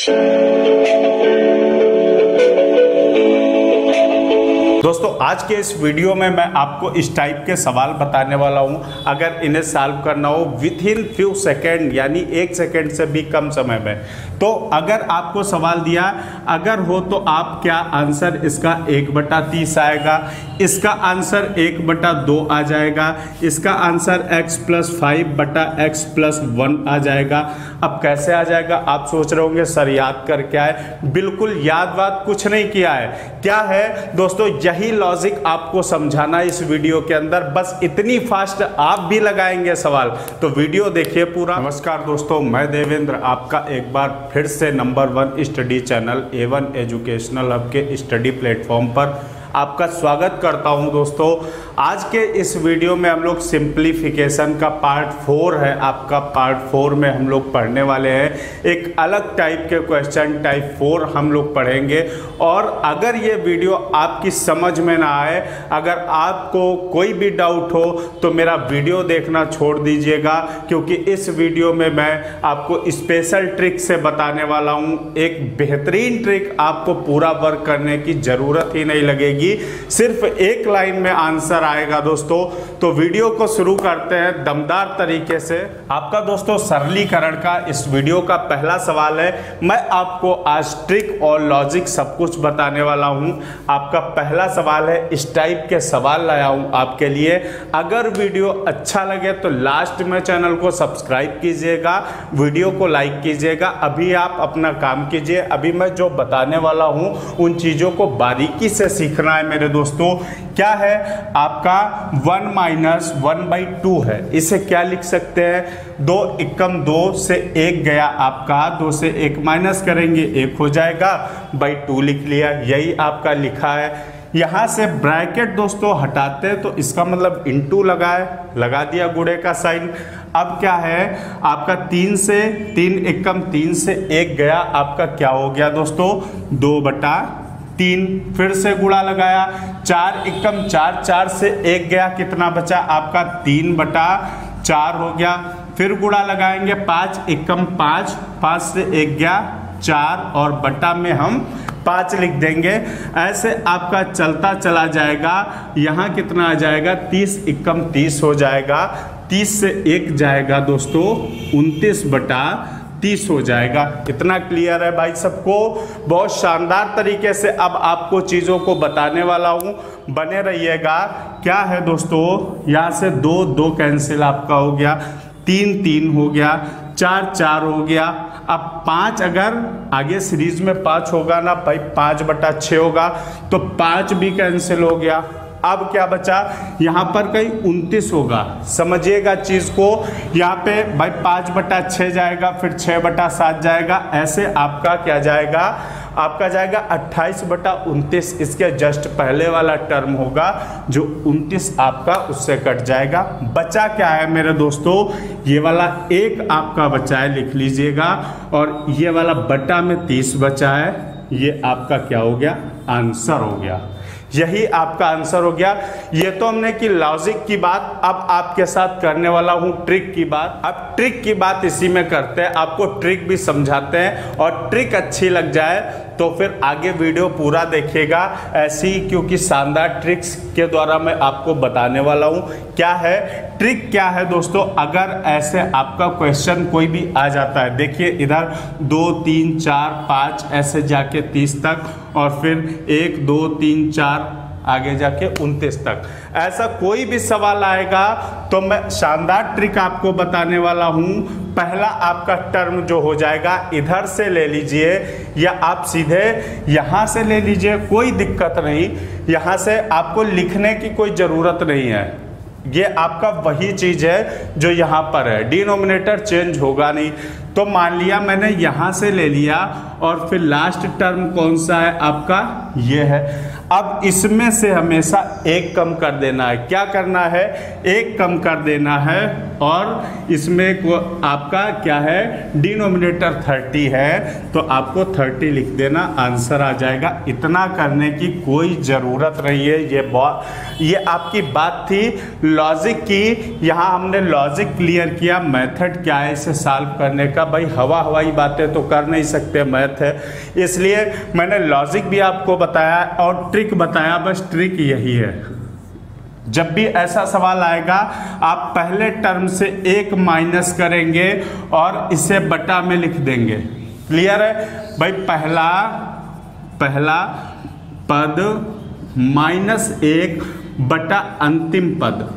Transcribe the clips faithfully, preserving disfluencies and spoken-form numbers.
दोस्तों आज के इस वीडियो में मैं आपको इस टाइप के सवाल बताने वाला हूं। अगर इन्हें सॉल्व करना हो विथ इन फ्यू सेकेंड यानी एक सेकेंड से भी कम समय में, तो अगर आपको सवाल दिया अगर हो तो आप क्या आंसर इसका एक बटा तीस आएगा, इसका आंसर एक बटा दो आ जाएगा, इसका आंसर x प्लस फाइव बटा एक्स प्लस वन आ जाएगा। अब कैसे आ जाएगा आप सोच रहे होंगे सर याद कर क्या है। बिल्कुल याद वाद कुछ नहीं किया है। क्या है दोस्तों, यही लॉजिक आपको समझाना है इस वीडियो के अंदर। बस इतनी फास्ट आप भी लगाएंगे सवाल, तो वीडियो देखिए पूरा। नमस्कार दोस्तों, मैं देवेंद्र आपका एक बार फिर से number one study channel A one educational hub के स्टडी प्लेटफॉर्म पर आपका स्वागत करता हूं। दोस्तों आज के इस वीडियो में हम लोग सिंप्लीफिकेशन का पार्ट फोर है, आपका पार्ट फोर में हम लोग पढ़ने वाले हैं। एक अलग टाइप के क्वेश्चन टाइप फोर हम लोग पढ़ेंगे। और अगर ये वीडियो आपकी समझ में ना आए, अगर आपको कोई भी डाउट हो तो मेरा वीडियो देखना छोड़ दीजिएगा, क्योंकि इस वीडियो में मैं आपको स्पेशल ट्रिक से बताने वाला हूँ। एक बेहतरीन ट्रिक, आपको पूरा वर्क करने की ज़रूरत ही नहीं लगेगी, सिर्फ एक लाइन में आंसर आएगा दोस्तों। तो वीडियो को शुरू करते हैं दमदार तरीके से। आपका दोस्तों सरलीकरण का इस वीडियो का पहला सवाल है। मैं आपको आज ट्रिक और लॉजिक सब कुछ बताने वाला हूं। आपका पहला सवाल है, इस टाइप के सवाल लाया हूं आपके लिए। अगर वीडियो अच्छा लगे तो लास्ट में चैनल को सब्सक्राइब कीजिएगा, वीडियो को लाइक कीजिएगा। अभी आप अपना काम कीजिए। अभी मैं जो बताने वाला हूं उन चीजों को बारीकी से सीखना है मेरे दोस्तों। क्या है आपका one minus one by two है। इसे क्या लिख सकते हैं, दो एकम दो से एक गया आपका, दो से एक माइनस करेंगे एक हो जाएगा, बाई टू लिख लिया। यही आपका लिखा है। यहाँ से ब्रैकेट दोस्तों हटाते हैं तो इसका मतलब इंटू लगाए, लगा दिया गुणे का साइन। अब क्या है आपका तीन से तीन एकम तीन से एक गया, आपका क्या हो गया दोस्तों, दो बटा तीन। फिर से गुणा लगाया, चार एकम चार, चार से एक गया, कितना बचा आपका तीन बटा चार हो गया। फिर गुणा लगाएंगे, पाँच एकम पाँच, पाँच से एक गया चार, और बटा में हम पाँच लिख देंगे। ऐसे आपका चलता चला जाएगा। यहाँ कितना आ जाएगा, तीस एकम तीस हो जाएगा, तीस से एक जाएगा दोस्तों, उनतीस बटा तीस हो जाएगा। इतना क्लियर है भाई सबको। बहुत शानदार तरीके से अब आपको चीज़ों को बताने वाला हूँ, बने रहिएगा। क्या है दोस्तों, यहाँ से दो दो कैंसिल आपका हो गया, तीन तीन हो गया, चार चार हो गया। अब पाँच, अगर आगे सीरीज में पाँच होगा ना भाई, पाँच बटा छः होगा, तो पाँच भी कैंसिल हो गया। अब क्या बचा, यहाँ पर कहीं उनतीस होगा। समझिएगा चीज़ को। यहाँ पे भाई पाँच बटा छः जाएगा, फिर छः बटा सात जाएगा। ऐसे आपका क्या जाएगा, आपका जाएगा अट्ठाईस बटा उनतीस। इसके जस्ट पहले वाला टर्म होगा जो उनतीस आपका, उससे कट जाएगा। बचा क्या है मेरे दोस्तों, ये वाला एक आपका बचा है, लिख लीजिएगा। और ये वाला बटा में तीस बचा है। ये आपका क्या हो गया, आंसर हो गया। यही आपका आंसर हो गया। ये तो हमने की लॉजिक की बात। अब आपके साथ करने वाला हूं ट्रिक की बात। अब ट्रिक की बात इसी में करते हैं, आपको ट्रिक भी समझाते हैं। और ट्रिक अच्छी लग जाए तो फिर आगे वीडियो पूरा देखिएगा ऐसी, क्योंकि शानदार ट्रिक्स के द्वारा मैं आपको बताने वाला हूं। क्या है ट्रिक, क्या है दोस्तों, अगर ऐसे आपका क्वेश्चन कोई भी आ जाता है, देखिए इधर दो तीन चार पाँच ऐसे जाके तीस तक, और फिर एक दो तीन चार आगे जाके उनतीस तक, ऐसा कोई भी सवाल आएगा तो मैं शानदार ट्रिक आपको बताने वाला हूं। पहला आपका टर्म जो हो जाएगा इधर से ले लीजिए, या आप सीधे यहां से ले लीजिए, कोई दिक्कत नहीं। यहां से आपको लिखने की कोई ज़रूरत नहीं है। ये आपका वही चीज़ है जो यहाँ पर है, डिनोमिनेटर चेंज होगा नहीं। तो मान लिया मैंने यहाँ से ले लिया, और फिर लास्ट टर्म कौन सा है आपका, ये है। अब इसमें से हमेशा एक कम कर देना है। क्या करना है, एक कम कर देना है। और इसमें को आपका क्या है, डिनोमिनेटर थर्टी है, तो आपको थर्टी लिख देना, आंसर आ जाएगा। इतना करने की कोई ज़रूरत नहीं है। ये बहुत ये आपकी बात थी लॉजिक की। यहाँ हमने लॉजिक क्लियर किया, मेथड क्या है इसे सॉल्व करने का। भाई हवा हवाई बातें तो कर नहीं सकते, मैं मैथ है, इसलिए मैंने लॉजिक भी आपको बताया और ट्रिक बताया। बस ट्रिक यही है, जब भी ऐसा सवाल आएगा आप पहले टर्म से एक माइनस करेंगे और इसे बटा में लिख देंगे। क्लियर है भाई? पहला पहला पद माइनस एक बटा अंतिम पद,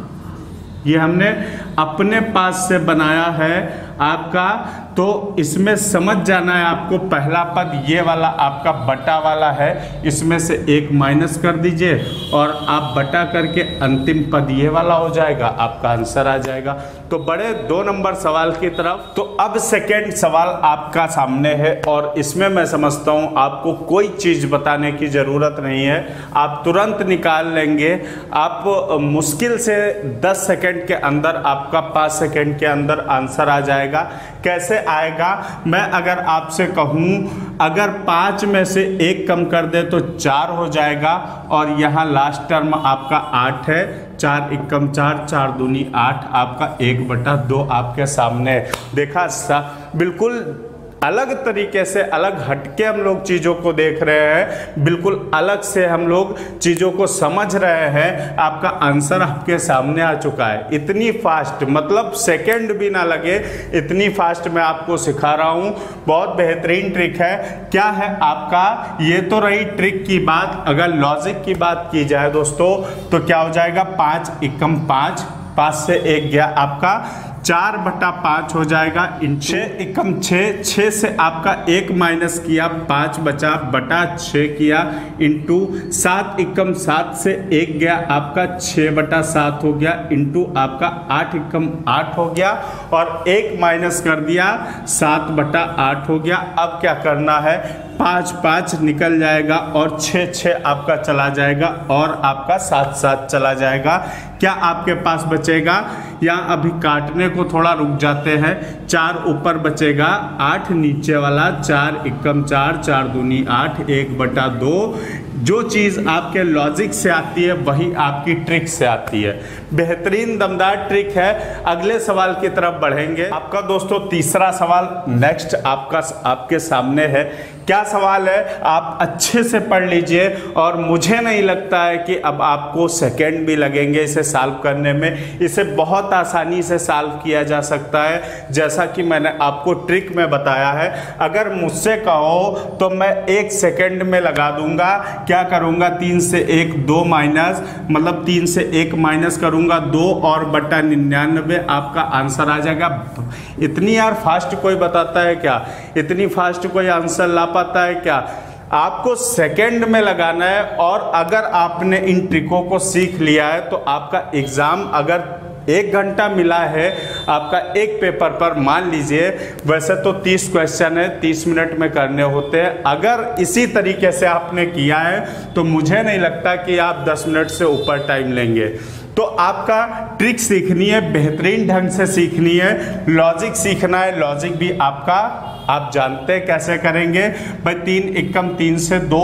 ये हमने अपने पास से बनाया है आपका, तो इसमें समझ जाना है आपको। पहला पद ये वाला आपका बटा वाला है, इसमें से एक माइनस कर दीजिए और आप बटा करके अंतिम पद ये वाला हो जाएगा, आपका आंसर आ जाएगा। तो बड़े दो नंबर सवाल की तरफ। तो अब सेकेंड सवाल आपका सामने है और इसमें मैं समझता हूँ आपको कोई चीज़ बताने की ज़रूरत नहीं है, आप तुरंत निकाल लेंगे। आप मुश्किल से दस सेकेंड के अंदर, आपका पाँच सेकेंड के अंदर आंसर आ जाएगा। कैसे आएगा? मैं अगर आपसे कहूँ अगर पाँच में से एक कम कर दे तो चार हो जाएगा और यहाँ लास्ट टर्म आपका आठ है, चार इक्कम चार, चार दूनी आठ, आपका एक बटा दो आपके सामने। देखा सा बिल्कुल अलग तरीके से, अलग हटके हम लोग चीज़ों को देख रहे हैं, बिल्कुल अलग से हम लोग चीज़ों को समझ रहे हैं। आपका आंसर आपके सामने आ चुका है। इतनी फास्ट, मतलब सेकंड भी ना लगे, इतनी फास्ट मैं आपको सिखा रहा हूँ। बहुत बेहतरीन ट्रिक है। क्या है आपका? ये तो रही ट्रिक की बात। अगर लॉजिक की बात की जाए दोस्तों तो क्या हो जाएगा? पाँच इक्कम पाँच, पाँच से एक गया आपका चार बटा पाँच हो जाएगा। इन छः इक्कम छः, छः से आपका एक माइनस किया, पाँच बचा, बटा छः किया, इंटू सात इक्कम सात से एक गया, आपका छः बटा सात हो गया, इंटू आपका आठ इक्कम आठ हो गया और एक माइनस कर दिया, सात बटा आठ हो गया। अब क्या करना है? पाँच पाँच निकल जाएगा और छः छः आपका चला जाएगा और आपका सात सात चला जाएगा। क्या आपके पास बचेगा? यहाँ अभी काटने को थोड़ा रुक जाते हैं। चार ऊपर बचेगा, आठ नीचे वाला, चार इक्कम चार, चार दूनी आठ, एक बटा दो। जो चीज़ आपके लॉजिक से आती है वही आपकी ट्रिक से आती है। बेहतरीन दमदार ट्रिक है। अगले सवाल की तरफ बढ़ेंगे। आपका दोस्तों तीसरा सवाल नेक्स्ट आपका आपके सामने है। क्या सवाल है? आप अच्छे से पढ़ लीजिए और मुझे नहीं लगता है कि अब आपको सेकंड भी लगेंगे इसे सॉल्व करने में। इसे बहुत आसानी से सॉल्व किया जा सकता है, जैसा कि मैंने आपको ट्रिक में बताया है। अगर मुझसे कहो तो मैं एक सेकंड में लगा दूंगा। क्या करूंगा? तीन से एक दो माइनस, मतलब तीन से एक माइनस करूंगा, दो और बटा निन्यानवे, आपका आंसर आ जाएगा। इतनी यार फास्ट कोई बताता है क्या? इतनी फास्ट कोई आंसर ला पाता है क्या? आपको सेकंड में लगाना है और अगर आपने इन ट्रिकों को सीख लिया है तो आपका एग्जाम अगर एक घंटा मिला है आपका एक पेपर पर, मान लीजिए वैसे तो तीस क्वेश्चन है, तीस मिनट में करने होते हैं। अगर इसी तरीके से आपने किया है तो मुझे नहीं लगता कि आप दस मिनट से ऊपर टाइम लेंगे। तो आपका ट्रिक सीखनी है, बेहतरीन ढंग से सीखनी है, लॉजिक सीखना है। लॉजिक भी आपका आप जानते हैं कैसे करेंगे भाई। तीन इक्कम तीन से दो,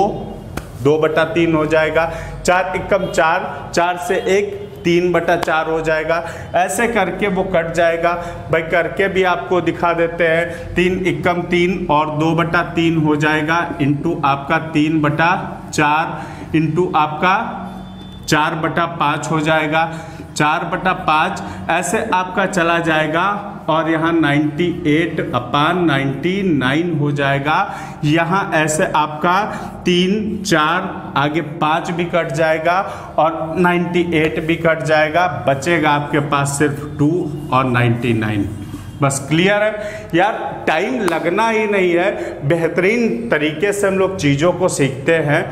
दो बटा तीन हो जाएगा। चार इक्कम चार, चार से एक, तीन बटा चार हो जाएगा। ऐसे करके वो कट जाएगा भाई। करके भी आपको दिखा देते हैं। तीन इक्कम तीन और दो बटा तीन हो जाएगा, इंटू आपका तीन बटा चार, इंटू आपका चार बटा पाँच हो जाएगा। चार बटा पाँच ऐसे आपका चला जाएगा और यहाँ अट्ठानवे अपान निन्यानवे हो जाएगा। यहाँ ऐसे आपका तीन चार आगे पाँच भी कट जाएगा और अट्ठानवे भी कट जाएगा। बचेगा आपके पास सिर्फ टू और निन्यानवे। बस क्लियर है यार। टाइम लगना ही नहीं है, बेहतरीन तरीके से हम लोग चीज़ों को सीखते हैं।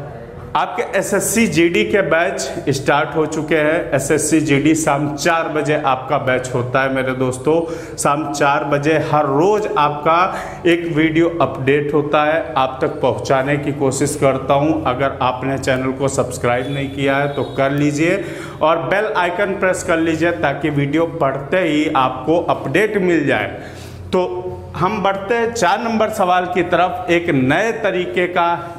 आपके एसएससी जीडी के बैच स्टार्ट हो चुके हैं। एसएससी जीडी शाम चार बजे आपका बैच होता है मेरे दोस्तों। शाम चार बजे हर रोज़ आपका एक वीडियो अपडेट होता है, आप तक पहुंचाने की कोशिश करता हूं। अगर आपने चैनल को सब्सक्राइब नहीं किया है तो कर लीजिए और बेल आइकन प्रेस कर लीजिए ताकि वीडियो पढ़ते ही आपको अपडेट मिल जाए। तो हम बढ़ते हैं चार नंबर सवाल की तरफ। एक नए तरीके का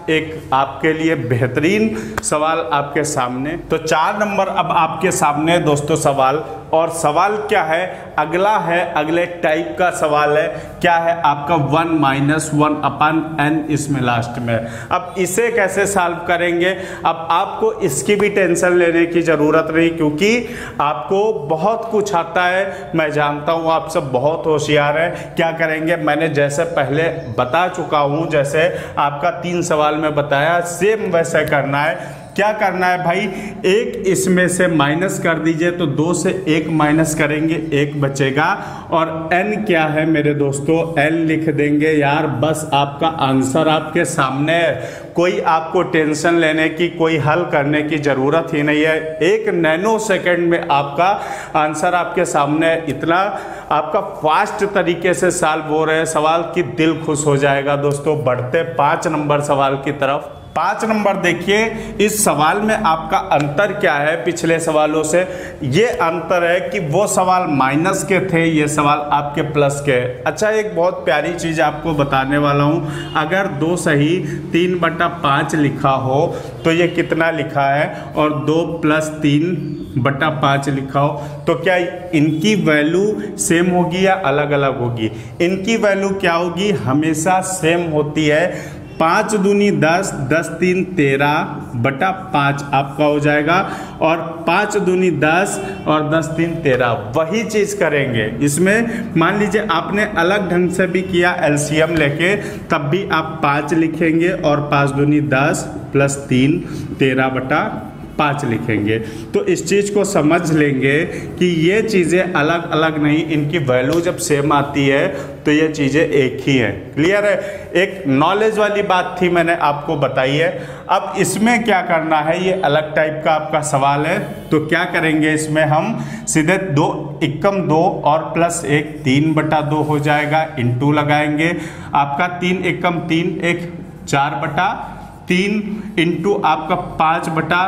एक आपके लिए बेहतरीन सवाल आपके सामने। तो चार नंबर अब आपके सामने दोस्तों सवाल, और सवाल क्या है, अगला है अगले टाइप का सवाल है, क्या है आपका one minus one upon n इसमें लास्ट में। अब इसे कैसे सॉल्व करेंगे, अब आपको इसकी भी टेंशन लेने की ज़रूरत नहीं, क्योंकि आपको बहुत कुछ आता है, मैं जानता हूँ आप सब बहुत होशियार हैं। क्या करेंगे, मैंने जैसे पहले बता चुका हूँ, जैसे आपका तीन सवाल में बताया सेम वैसे करना है। क्या करना है भाई, एक इसमें से माइनस कर दीजिए, तो दो से एक माइनस करेंगे, एक बचेगा, और n क्या है मेरे दोस्तों, n लिख देंगे यार, बस आपका आंसर आपके सामने है। कोई आपको टेंशन लेने की, कोई हल करने की ज़रूरत ही नहीं है। एक नैनो सेकंड में आपका आंसर आपके सामने है। इतना आपका फास्ट तरीके से सॉल्व हो रहे सवाल कि दिल खुश हो जाएगा दोस्तों। बढ़ते पाँच नंबर सवाल की तरफ। पाँच नंबर देखिए, इस सवाल में आपका अंतर क्या है पिछले सवालों से। ये अंतर है कि वो सवाल माइनस के थे, ये सवाल आपके प्लस के। अच्छा, एक बहुत प्यारी चीज़ आपको बताने वाला हूँ, अगर दो सही तीन बटा पाँच लिखा हो तो ये कितना लिखा है, और दो प्लस तीन बटा पाँच लिखा हो तो क्या इनकी वैल्यू सेम होगी या अलग अलग होगी। इनकी वैल्यू क्या होगी, हमेशा सेम होती है। पाँच दूनी दस, दस तीन तेरह बटा पाँच आपका हो जाएगा, और पाँच दूनी दस और दस तीन तेरह। वही चीज़ करेंगे इसमें। मान लीजिए आपने अलग ढंग से भी किया एलसीएम लेके, तब भी आप पाँच लिखेंगे, और पाँच दूनी दस प्लस तीन तेरह बटा पाँच लिखेंगे। तो इस चीज़ को समझ लेंगे कि ये चीज़ें अलग अलग नहीं, इनकी वैल्यू जब सेम आती है तो ये चीज़ें एक ही हैं। क्लियर है, एक नॉलेज वाली बात थी, मैंने आपको बताई है। अब इसमें क्या करना है, ये अलग टाइप का आपका सवाल है, तो क्या करेंगे इसमें हम सीधे दो इक्कम दो और प्लस एक तीन बटा दो हो जाएगा, इंटू लगाएंगे। आपका तीन इक्कम तीन, एक चार बटा तीन, इंटू आपका पाँच बटा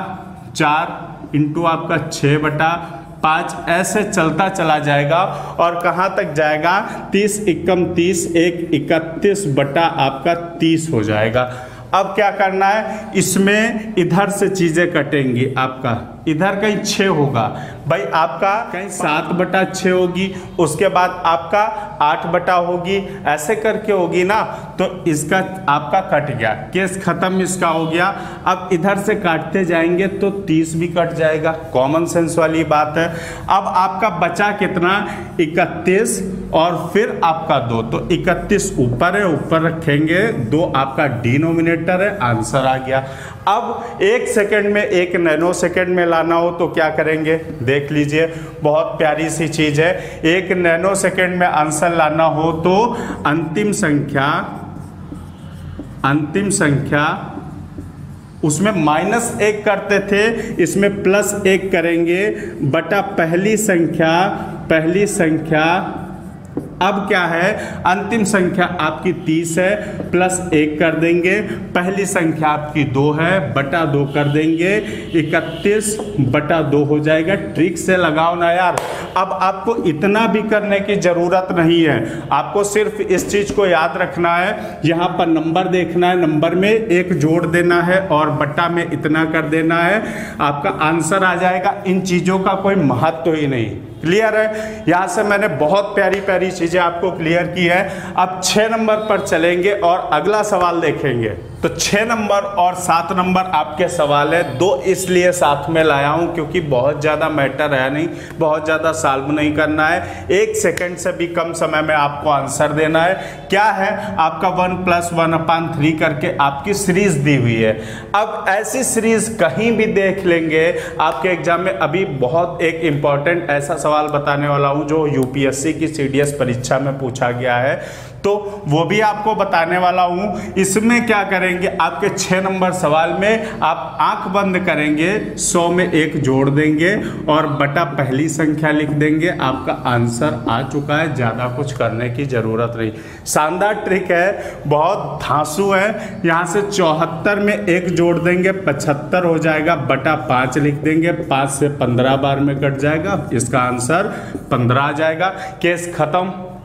चार, इंटू आपका छः बटा पाँच, ऐसे चलता चला जाएगा, और कहाँ तक जाएगा, तीस इक्कम तीस, एक इकतीस बटा आपका तीस हो जाएगा। अब क्या करना है, इसमें इधर से चीज़ें कटेंगी, आपका इधर कहीं छः होगा भाई, आपका कहीं सात बटा छः होगी, उसके बाद आपका आठ बटा होगी, ऐसे करके होगी ना। तो इसका आपका कट गया, केस खत्म इसका हो गया। अब इधर से काटते जाएंगे तो तीस भी कट जाएगा, कॉमन सेंस वाली बात है। अब आपका बचा कितना, इकतीस, और फिर आपका दो, तो इकतीस ऊपर है, ऊपर रखेंगे, दो आपका डिनोमिनेटर है, आंसर आ गया। अब एक सेकंड में, एक नैनो सेकंड में लाना हो तो क्या करेंगे, देख लीजिए, बहुत प्यारी सी चीज़ है। एक नैनो सेकंड में आंसर लाना हो तो अंतिम संख्या अंतिम संख्या उसमें माइनस एक करते थे, इसमें प्लस एक करेंगे, बटा पहली संख्या पहली संख्या अब क्या है, अंतिम संख्या आपकी तीस है, प्लस एक कर देंगे, पहली संख्या आपकी दो है, बटा दो कर देंगे, इकतीस बटा दो हो जाएगा। ट्रिक से लगाओ ना यार। अब आपको इतना भी करने की ज़रूरत नहीं है, आपको सिर्फ इस चीज़ को याद रखना है, यहाँ पर नंबर देखना है, नंबर में एक जोड़ देना है और बटा में इतना कर देना है, आपका आंसर आ जाएगा। इन चीज़ों का कोई महत्व ही नहीं। क्लियर है, यहाँ से मैंने बहुत प्यारी प्यारी चीज़ें आपको क्लियर की है। अब छः नंबर पर चलेंगे और अगला सवाल देखेंगे। तो छः नंबर और सात नंबर आपके सवाल है, दो इसलिए साथ में लाया हूँ क्योंकि बहुत ज़्यादा मैटर है नहीं, बहुत ज़्यादा सॉल्व नहीं करना है, एक सेकंड से भी कम समय में आपको आंसर देना है। क्या है, आपका one plus one upon three करके आपकी सीरीज दी हुई है। अब ऐसी सीरीज कहीं भी देख लेंगे आपके एग्जाम में। अभी बहुत एक इम्पॉर्टेंट ऐसा सवाल बताने वाला हूँ जो यूपीएससी की सीडीएस परीक्षा में पूछा गया है, तो वो भी आपको बताने वाला हूँ। इसमें क्या करेंगे, आपके छः नंबर सवाल में आप आंख बंद करेंगे, सौ में एक जोड़ देंगे और बटा पहली संख्या लिख देंगे, आपका आंसर आ चुका है। ज़्यादा कुछ करने की ज़रूरत नहीं। शानदार ट्रिक है, बहुत धांसू है। यहाँ से चौहत्तर में एक जोड़ देंगे, पचहत्तर हो जाएगा, बटा पाँच लिख देंगे, पाँच से पंद्रह बार में कट जाएगा, इसका आंसर पंद्रह आ जाएगा। केस खत्म।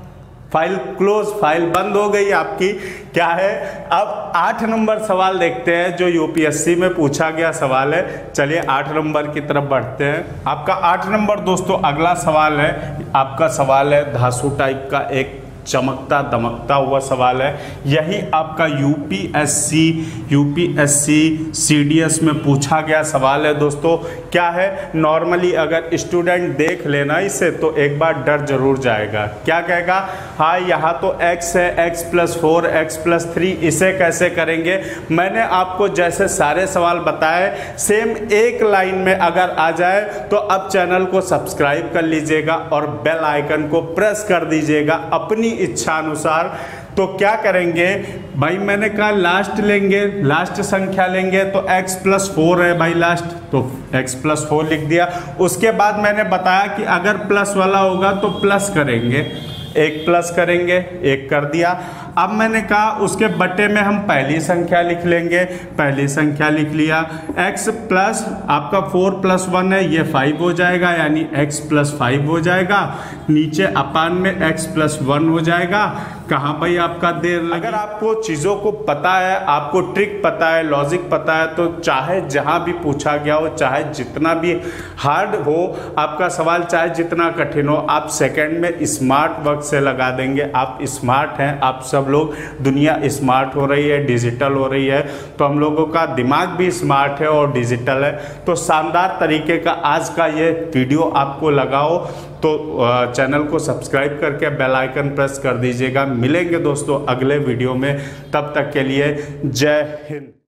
फाइल क्लोज, फाइल बंद हो गई आपकी। क्या है, अब आठ नंबर सवाल देखते हैं जो यूपीएससी में पूछा गया सवाल है। चलिए आठ नंबर की तरफ बढ़ते हैं। आपका आठ नंबर दोस्तों अगला सवाल है, आपका सवाल है धांसू टाइप का, एक चमकता दमकता हुआ सवाल है। यही आपका यूपीएससी यूपीएससी सीडीएस में पूछा गया सवाल है दोस्तों। क्या है, नॉर्मली अगर स्टूडेंट देख लेना इसे तो एक बार डर जरूर जाएगा। क्या कहेगा, हाँ यहाँ तो x है, x plus four x plus three, इसे कैसे करेंगे। मैंने आपको जैसे सारे सवाल बताए सेम एक लाइन में अगर आ जाए तो अब चैनल को सब्सक्राइब कर लीजिएगा और बेल आइकन को प्रेस कर दीजिएगा अपनी इच्छा अनुसार। तो क्या करेंगे भाई, मैंने कहा लास्ट लेंगे, लास्ट संख्या लेंगे तो x प्लस फोर है भाई लास्ट, तो x प्लस फोर लिख दिया। उसके बाद मैंने बताया कि अगर प्लस वाला होगा तो प्लस करेंगे, एक प्लस करेंगे, एक कर दिया। अब मैंने कहा उसके बटे में हम पहली संख्या लिख लेंगे, पहली संख्या लिख लिया। x प्लस आपका फोर प्लस वन है, ये फाइव हो जाएगा, यानी x प्लस फाइव हो जाएगा। नीचे अपान में x प्लस वन हो जाएगा। कहाँ भाई आपका देर लगी। अगर आपको चीज़ों को पता है, आपको ट्रिक पता है, लॉजिक पता है, तो चाहे जहाँ भी पूछा गया हो, चाहे जितना भी हार्ड हो आपका सवाल, चाहे जितना कठिन हो, आप सेकंड में स्मार्ट वर्क से लगा देंगे। आप स्मार्ट हैं, आप सब लोग, दुनिया स्मार्ट हो रही है, डिजिटल हो रही है, तो हम लोगों का दिमाग भी स्मार्ट है और डिजिटल है। तो शानदार तरीके का आज का ये वीडियो आपको लगाओ तो चैनल को सब्सक्राइब करके बेल आइकन प्रेस कर दीजिएगा। मिलेंगे दोस्तों अगले वीडियो में, तब तक के लिए जय हिंद।